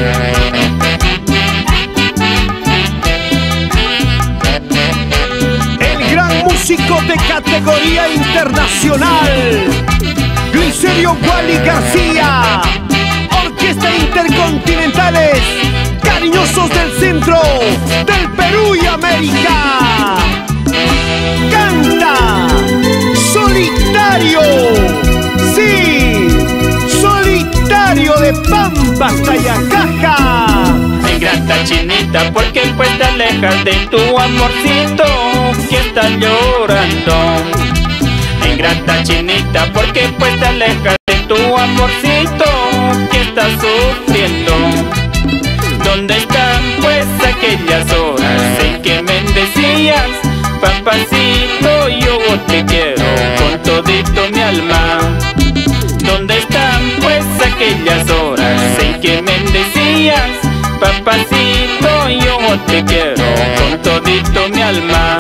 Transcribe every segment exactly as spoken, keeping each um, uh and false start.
El gran músico de categoría internacional, Glicerio Wally García. Orquesta Intercontinentales, cariñosos del centro, del Perú y América. Canta Solitario, sí, Solitario de Pampas, Tayacaja. Ingrata chinita, porque pues te alejas de tu amorcito que está llorando. Ingrata chinita, porque pues te alejas de tu amorcito que está sufriendo. ¿Dónde están pues aquellas horas en que me decías, papacito, yo te quiero con todito mi alma? ¿Dónde están pues aquellas horas en que me decías, papacito, yo te quiero con todito mi alma?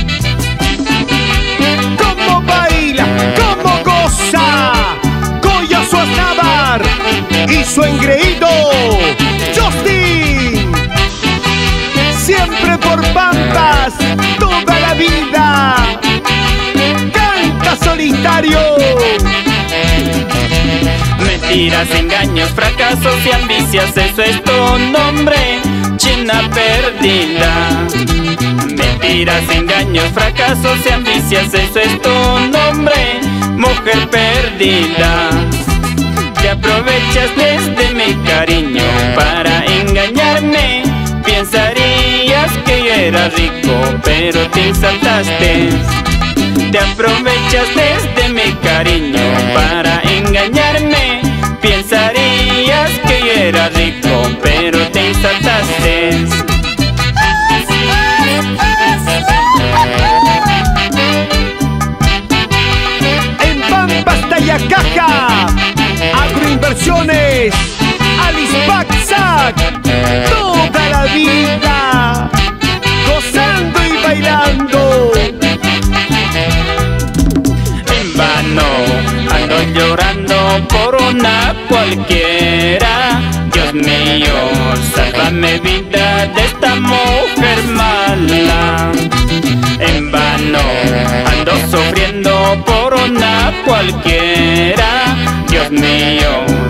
¿Cómo baila? ¿Cómo goza? Goya Suaznavar y su engreído Justin. Siempre por Pampas, toda la vida. Canta Solitario. Mentiras, engaños, fracasos y ambicias, eso es tu nombre, china perdida. Mentiras, engaños, fracasos y ambicias, eso es tu nombre, mujer perdida. Te aprovechas desde mi cariño para engañarme. Pensarías que yo era rico, pero te exaltaste. Te aprovechas desde mi cariño para engañarme. Pensarías que yo era rico, pero te exaltaste. En Pampas, Tayacaja, Agroinversiones, Alice Paxac, toda la vida, gozando y bailando. En vano ando llorando por una cualquiera. Dios mío, sálvame vida de esta mujer mala. En vano ando sufriendo por una cualquiera. Dios mío,